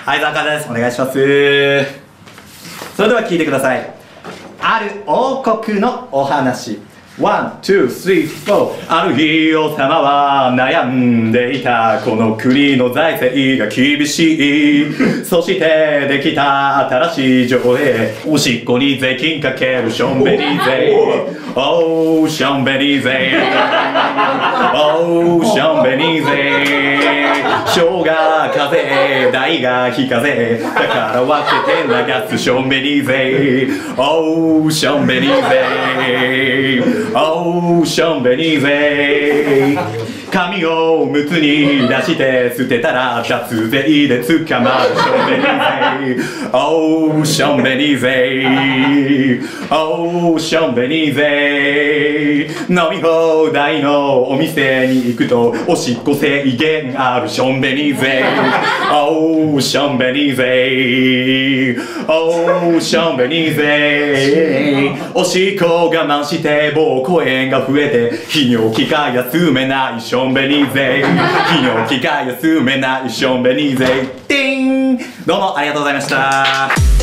相沢です。お願いします。それでは聞いてください。ある王国のお話。ワン、ツー、スリー、フォー。ある日王様は悩んでいた。この国の財政が厳しい。そしてできた新しい条例。おしっこに税金かけるションベリー税。おー、ションベリー税。おー、ションベリー税。生姜風邪、大が非風邪。だから分けて流すションベリー税。おー、ションベリー税。おー、ションベリー税。髪をむつに出して捨てたら脱税で捕まるションベリー税。おー、ションベリー税。おー、ションベリー税。飲み放題のお店に行くとおしっこ制限あるションベリー税。おー、ションベリー税。おー、ションベリー税。おしっこ我慢して膀胱炎が増えて泌尿器が休めないションベリー税。泌尿器が休めないションベリー税。ティーン。どうもありがとうございました。